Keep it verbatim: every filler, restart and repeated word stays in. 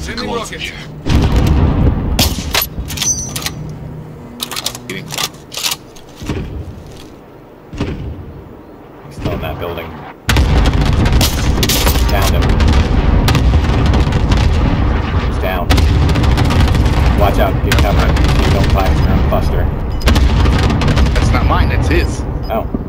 Sending rocket. He's still in that building. Downed him. He's down. Watch out, get cover. You don't fire your own cluster. That's not mine, that's his. Oh.